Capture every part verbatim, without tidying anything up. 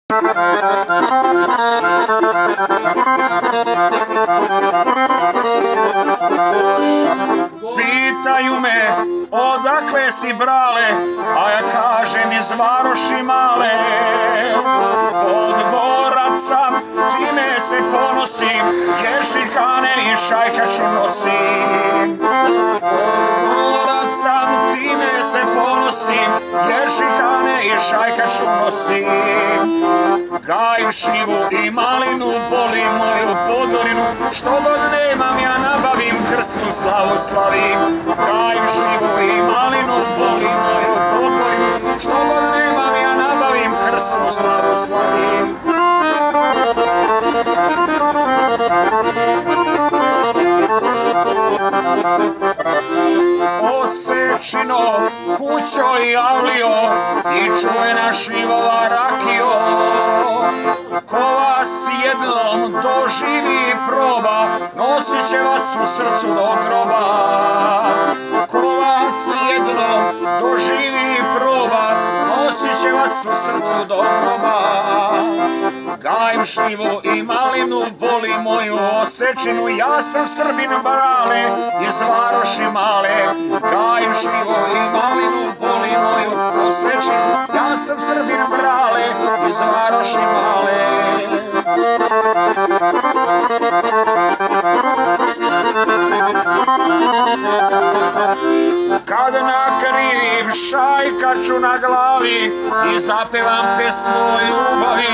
Pitaju me odakle si brale, a ja kažem iz Varoši male. Podgorac sam, time se ponosim, jer šikane i šajkaču nosim. Podgorac sam, time se ponosim, jer šikane i šajkaču nosim. Gajim šljivu i malinu, volim moju Podgorinu, što god nemam ja nabavim, krsnu slavu slavim. Gajim šljivu i malinu, volim moju Podgorinu, što god nemam ja nabavim, krsnu slavu slavim. Osečino, kućo i avlio, i čuvena šljivova rakio. Ko vas jednom doživi i proba, nosit će vas u srcu do groba. Ko vas jednom doživi i proba, nosit će vas u srcu do groba. Gajim šljivu i malinu, volim moju Osečinu, ja sam Srbin brale, iz Varoši male. Gajim šljivu i malinu, volim moju Osečinu, ja sam Srbin brale, iz Varoši male. Kad nakrivim šajkaču na glavi i zapevam pesmu o ljubavi,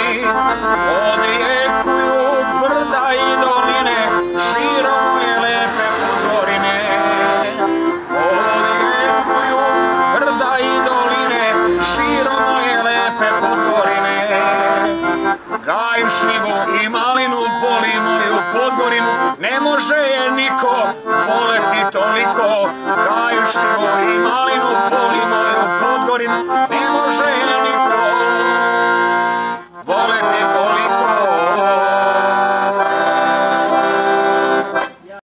odjekuju brda i doline širom moje lepe Podgorine. Odjekuju brda i doline širom moje lepe Podgorine. Gajim šljivu i malinu, volim moju Podgorinu, ne može je niko voleti toliko. Gajim šljivu